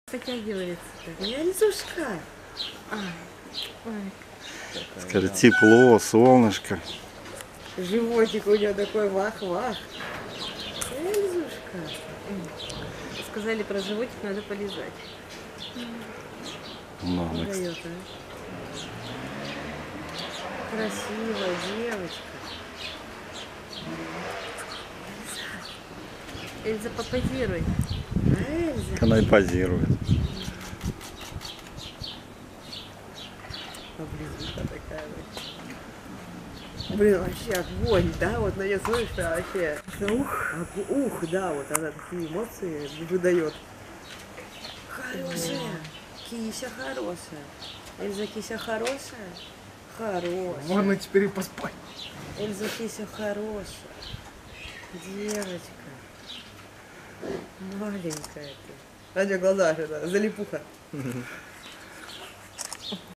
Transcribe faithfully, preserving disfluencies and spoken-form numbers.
Потягивается-то. Эльзушка. Скажи, тепло, солнышко. Животик у нее такой вах-вах. Эльзушка. Сказали, про животик надо полизать. Мама, Дает, а? Красивая девочка. Эльза, попозируй. А, Эльза. она и позирует. Облизуха такая вот. Блин, вообще огонь, да? Вот на нее смотришь, прям вообще. Ух, ух, да, вот она такие эмоции выдает. Хорошая. Кися хорошая. Эльза, кися хорошая? Хорошая. Можно теперь и поспать. Эльза, кися хорошая. Девочка. Маленькая ты. А у тебя глаза, это, залипуха.